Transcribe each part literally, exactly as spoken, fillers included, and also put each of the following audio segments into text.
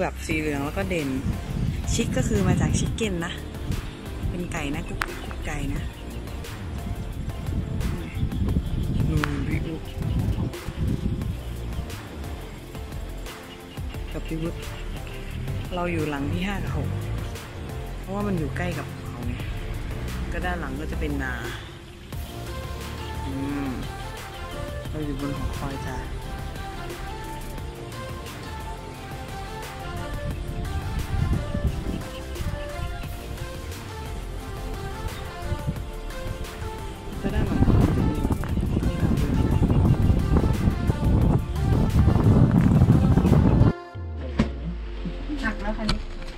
แบบสีเหลืองแล้วก็เด่นชิคก็คือมาจากชิคเก้นนะเป็นไก่นะกุ๊กกุ๊กไก่นะนูริบุกับพิวุฒเราอยู่หลังที่ห้ากับหกเพราะว่ามันอยู่ใกล้กับเขาไงก็ด้านหลังก็จะเป็นนาอืมเราอยู่บนหอคอยจ้าก็ด้านหลังนี่เราอยู่หนักแล้วคันนี้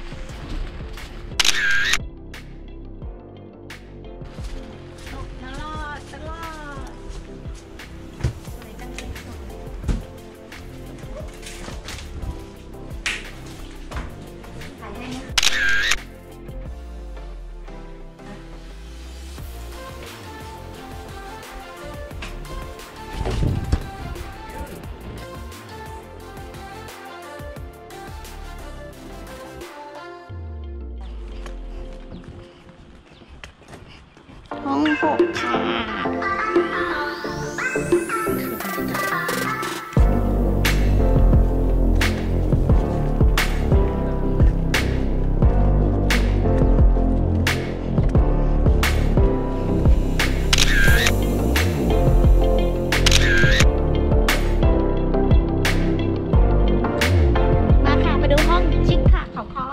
ห้องหกค่ะมาค่ะมาดูห้องชิคค่ะขอขอ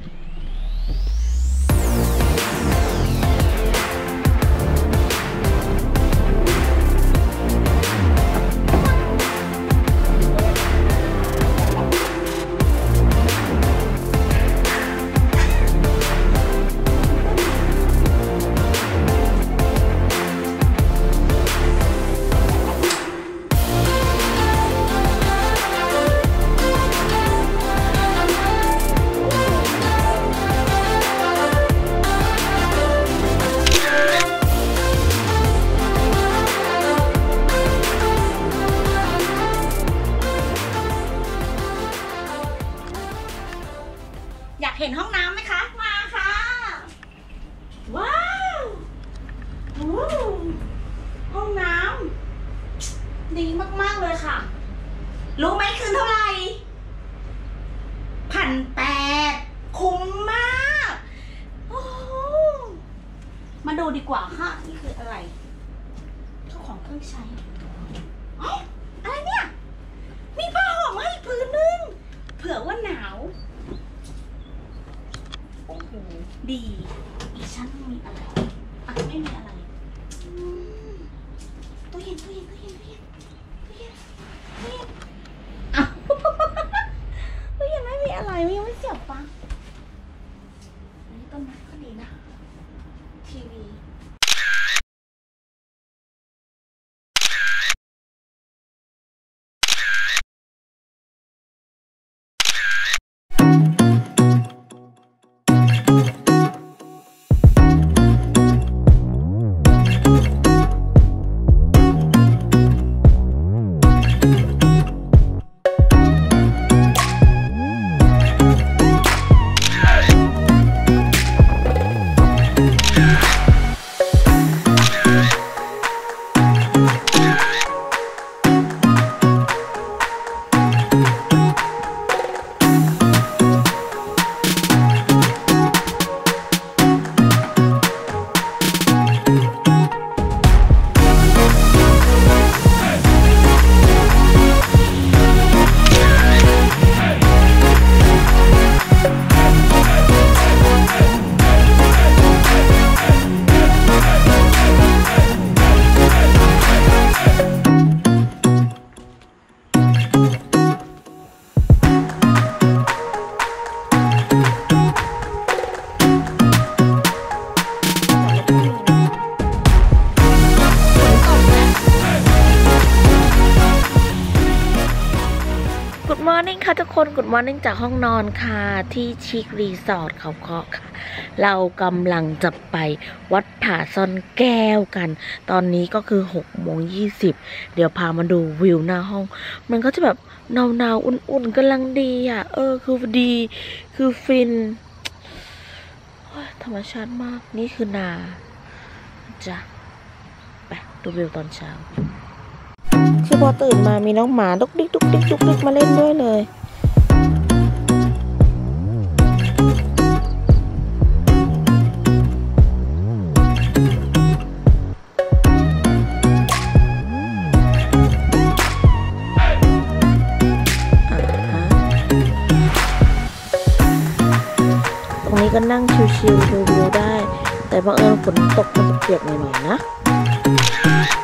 อยากเห็นห้องน้ำไหมคะมาค่ะว้าวห้องน้ำดีมากๆเลยค่ะรู้ไหมคืนเท่าไหร่พันแปดคุ้มมากโอ้มาดูดีกว่าค่ะนี่คืออะไรเจ้าของเครื่องใช้อะไรเนี่ยมีผ้าห่มให้ผืนนึงเผื่อว่าหนาวโอ้โหดีอีกชั้นมีอะไรอ่ะไม่มีอะไรตู้เย็นตู้เย็นตู้เย็นตู้เย็นตู้เย็นตู้เย็นอ่ะตู้เย็นไม่มีอะไรไม่ไม่เสียบปลั๊กอันนี้ต้นไม้ก็ดีนะทีวีค่ะทุกคนกุดมอร์นิ่งจากห้องนอนค่ะที่ชิครีสอร์ทเขาเคาะค่ะเรากำลังจะไปวัดผาซ่อนแก้วกันตอนนี้ก็คือหกโมงยี่สิบเดี๋ยวพามาดูวิวหน้าห้องมันก็จะแบบหนาวๆอุ่นๆกำลังดีอ่ะเออคือดีคือฟินธรรมชาติมากนี่คือนาจ้ะไปดูวิวตอนเช้าคือพอตื่นมามีน้องหมาดุกดิกดุกดิกดุกดิกมาเล่นด้วยเลยตรงนี้ก็นั่งชิวๆดูวิวได้แต่บังเอิญฝนตกมันจะเปียกหน่อยๆนะ